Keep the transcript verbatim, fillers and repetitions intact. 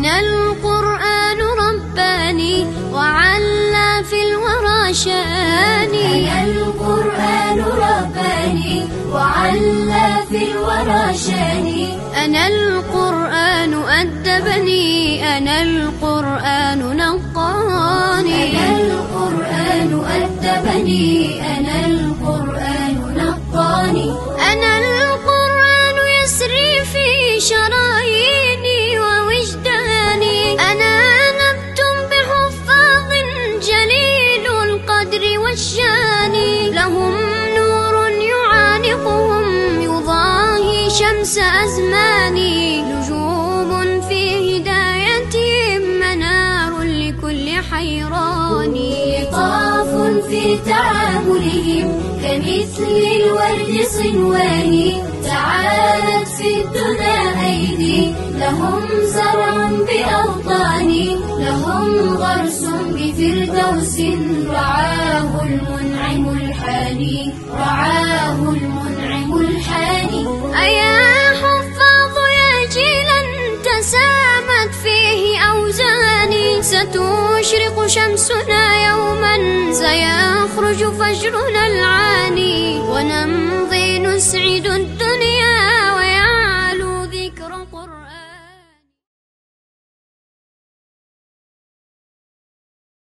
أنا القرآن رباني وعلى في الورى شاني. أنا القرآن رباني وعلى في الورى شاني. أنا القرآن أدبني، أنا القرآن نقاني. أنا القرآن أدبني، أنا القرآن نقاني. أنا القرآن يسري في شراييني ووجداني. أنا نبت بحفاظ جليل القدر والشان، لهم نور يعانقهم يضاهي شمس أزماني، نجوم في هدايتهم منار لكل حيران. لطاف في تعاملهم كمثل الورد صنوان، تعالت في الدنا أيدي لهم زرع بأوطان، لهم غرس بفردوس رعاه المنعم الحاني، رعاه المنعم الحاني. أيا حفاظ يا جيلا تسامت فيه أوزاني، ستشرق شمسنا يوما سيخرج فجرنا العاني،